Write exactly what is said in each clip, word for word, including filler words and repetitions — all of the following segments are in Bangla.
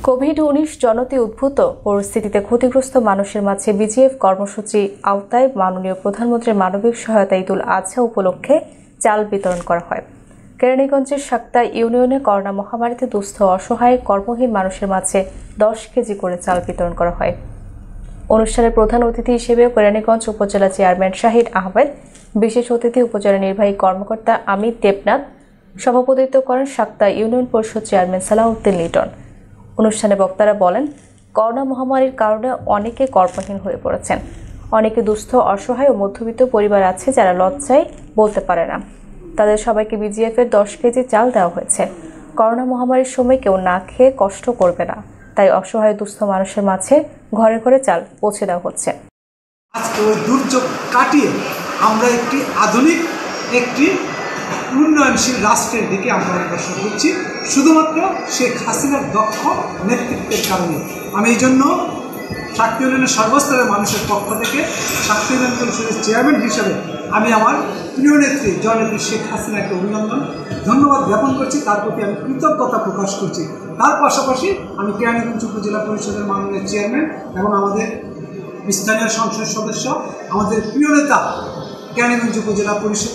কোভিড উনিশ জনিত উদ্ভূত পরিস্থিতিতে ক্ষতিগ্রস্ত মানুষের মাঝে বিজিএফ কর্মসূচি আওতায় মাননীয় প্রধানমন্ত্রীর মানবিক সহায়তা ঈদুল আজহা উপলক্ষে চাল বিতরণ করা হয়। কেরানীগঞ্জের সাক্তা ইউনিয়নে করোনা মহামারীতে দুস্থ অসহায় কর্মহীন মানুষের মাঝে দশ কেজি করে চাল বিতরণ করা হয়। অনুষ্ঠানে প্রধান অতিথি হিসেবে কেরানীগঞ্জ উপজেলা চেয়ারম্যান শাহিদ আহমেদ, বিশেষ অতিথি উপজেলা নির্বাহী কর্মকর্তা আমির দেবনাথ, সভাপতিত্ব করেন সাক্তা ইউনিয়ন পরিষদ চেয়ারম্যান সালাউদ্দিন লিটন। অনুষ্ঠানে বক্তারা বলেন, করোনা মহামারীর কারণে অনেকে কর্মহীন হয়ে পড়েছেন। অনেকে দুস্থ অসহায় ও মধ্যবিত্ত পরিবার আছে যারা লজ্জায় বলতে পারে না। তাদের সবাইকে বিজিএফ এর দশ কেজি চাল দেওয়া হয়েছে। করোনা মহামারীর সময় কেউ না খেয়ে কষ্ট করবে না, তাই অসহায় দুস্থ মানুষের মাঝে ঘরে ঘরে চাল পৌঁছে দেওয়া হচ্ছে। আজকে ওই দুর্যোগ কাটিয়ে আমরা একটি আধুনিক একটি উন্নয়নশীল রাষ্ট্রের দিকে আমরা অগ্রসর হচ্ছি, শুধুমাত্র শেখ হাসিনার দক্ষ নেতৃত্বের কারণে। আমি এই জন্য সাক্তা ইউনিয়নের সর্বস্তরের মানুষের পক্ষ থেকে সাক্তা ইউনিয়ন পরিষদের চেয়ারম্যান হিসেবে আমি আমার প্রিয় নেত্রী জননেত্রী শেখ হাসিনাকে অভিনন্দন ধন্যবাদ জ্ঞাপন করছি। তার প্রতি আমি কৃতজ্ঞতা প্রকাশ করছি। তার পাশাপাশি আমি কেরানীগঞ্জ উপজেলা পরিষদের মাননীয় চেয়ারম্যান এবং আমাদের স্থানীয় সংসদ সদস্য, আমাদের প্রিয় নেতা কেরানীগঞ্জ উপজেলা পরিষদ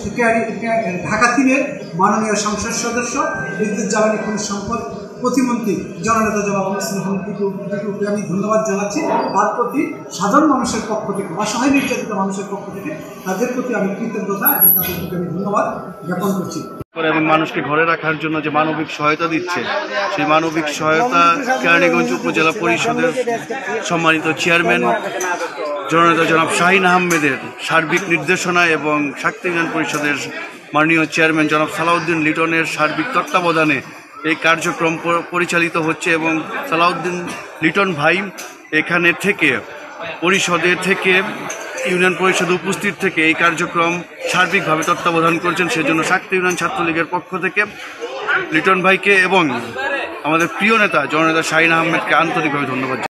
ঢাকা তিনের মাননীয় সংসদ সদস্য, বিদ্যুৎ জ্বালানি খনিজ সম্পদ প্রতিমন্ত্রী জননেতা জনাব দিটুকে আমি ধন্যবাদ জানাচ্ছি। তার প্রতি সাধারণ মানুষের পক্ষ থেকে, অসহায় নির্যাতিত মানুষের পক্ষ থেকে তাদের প্রতি আমি কৃতজ্ঞতা এবং তাদের প্রতি আমি ধন্যবাদ জ্ঞাপন করছি। এবং মানুষকে ঘরে রাখার জন্য যে মানবিক সহায়তা দিচ্ছে, সেই মানবিক সহায়তা কেরানীগঞ্জ উপজেলা পরিষদের সম্মানিত চেয়ারম্যান জননেতা জনাব শাহিন আহমেদের সার্বিক নির্দেশনা এবং সাক্তা ইউনিয়ন পরিষদের মাননীয় চেয়ারম্যান জনাব সালাউদ্দিন লিটনের সার্বিক তত্ত্বাবধানে এই কার্যক্রম পরিচালিত হচ্ছে। এবং সালাউদ্দিন লিটন ভাই এখানে থেকে পরিষদের থেকে ইউনিয়ন পরিষদে উপস্থিত থেকে এই কার্যক্রম সার্বিকভাবে তত্ত্বাবধান করছেন। সেজন্য সাক্তা ইউনিয়ন ছাত্রলীগের পক্ষ থেকে লিটন ভাইকে এবং আমাদের প্রিয় নেতা জননেতা শাহিন আহমেদকে আন্তরিকভাবে ধন্যবাদ।